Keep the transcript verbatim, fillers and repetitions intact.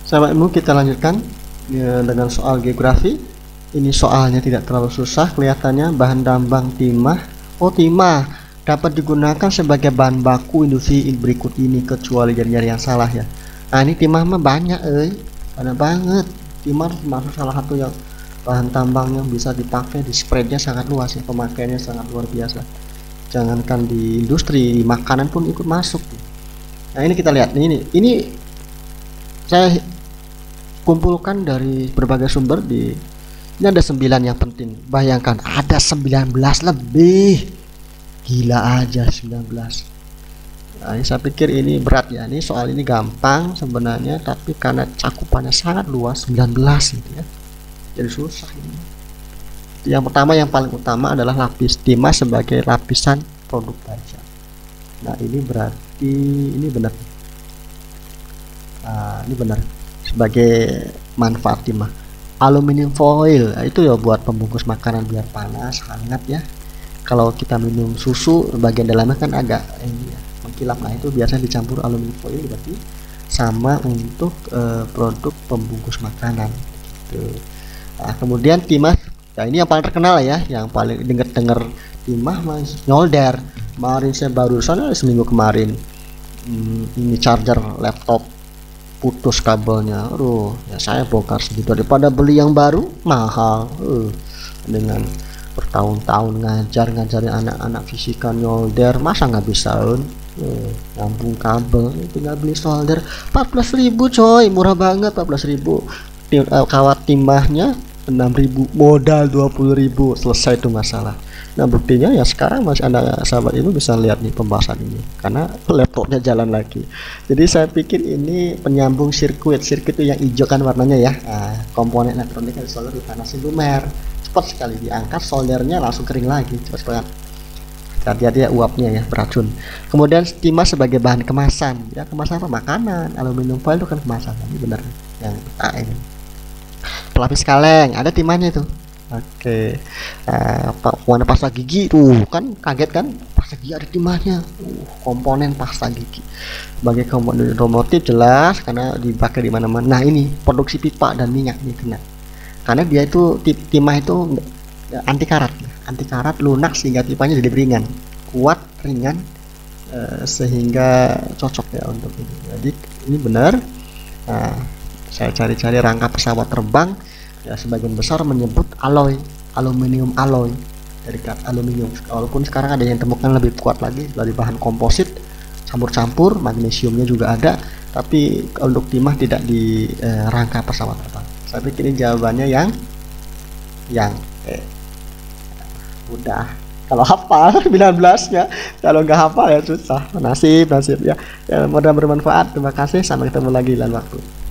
Sahabat ilmu, kita lanjutkan ya, dengan soal geografi. Ini soalnya tidak terlalu susah kelihatannya. Bahan tambang timah. Oh, timah dapat digunakan sebagai bahan baku industri berikut ini kecuali jari-jari yang salah ya. Nah, ini timah mah banyak eh banyak banget. Timah termasuk salah satu yang bahan tambang yang bisa dipakai, di spreadnya sangat luas ya, pemakaiannya sangat luar biasa. Jangankan di industri, di makanan pun ikut masuk. Nah, ini kita lihat ini ini saya kumpulkan dari berbagai sumber. Di ini ada sembilan yang penting. Bayangkan ada sembilan belas lebih, gila aja sembilan belas. Nah, ini saya pikir ini berat ya. Ini soal ini gampang sebenarnya, tapi karena cakupannya sangat luas sembilan belas gitu ya, jadi susah ini. Yang pertama, yang paling utama adalah lapis timah sebagai lapisan produk baja. Nah, ini berarti ini benar. Nah, ini benar sebagai manfaat timah. Aluminium foil itu ya buat pembungkus makanan biar panas hangat ya. Kalau kita minum susu bagian dalamnya kan agak ini ya, mengkilap. Nah, itu biasanya dicampur aluminium foil, berarti sama untuk uh, produk pembungkus makanan gitu. Nah, kemudian timah, ya ini yang paling terkenal ya, yang paling denger-denger timah mas nyolder. Kemarin saya barusan seminggu kemarin hmm, ini charger laptop putus kabelnya. Aduh, ya saya bongkar segitu daripada beli yang baru mahal. Uh, dengan bertahun-tahun ngajar ngajarin anak-anak fisika nyolder, masa nggak bisa un? Uh, nyambung kabel, tinggal beli solder empat belas ribu coy, murah banget. Empat belas ribu. Tim, uh, kawat timahnya enam ribu, modal dua puluh ribu, selesai itu masalah. Nah, buktinya ya sekarang masih ada sahabat ibu bisa lihat nih pembahasan ini karena laptopnya jalan lagi. Jadi saya pikir ini penyambung sirkuit. Sirkuit itu yang hijau kan warnanya ya. Nah, komponen elektronik yang solder dipanasin lumer, cepat sekali diangkat, soldernya langsung kering lagi, cepat banget. Hati-hati ya uapnya ya, beracun. Kemudian timah sebagai bahan kemasan ya, kemasan apa? Makanan. Aluminium foil itu kan kemasan. Ini benar yang A ini. Pelapis kaleng ada timahnya itu. Oke, uh, warna pasta gigi tuh kan kaget kan, pasta gigi ada timahnya. Uh, komponen pasta gigi sebagai komponen otomotif jelas karena dipakai di mana-mana. Nah, ini produksi pipa dan minyak ini kena karena dia itu timah itu anti karat, anti karat lunak sehingga pipanya jadi ringan, kuat, ringan, uh, sehingga cocok ya untuk ini. Jadi ini benar. Nah, saya cari-cari rangka pesawat terbang. Ya, sebagian besar menyebut alloy, aluminium alloy dari aluminium. Walaupun sekarang ada yang temukan lebih kuat lagi dari bahan komposit campur-campur, magnesiumnya juga ada, tapi untuk timah tidak di eh, rangka pesawat terbang. Saya pikir ini jawabannya yang yang eh, mudah. Kalau hafal sembilan belas ya, kalau nggak hafal ya susah. Nasib, nasib ya. Ya, mudah bermanfaat. Terima kasih. Sampai ketemu lagi lain waktu.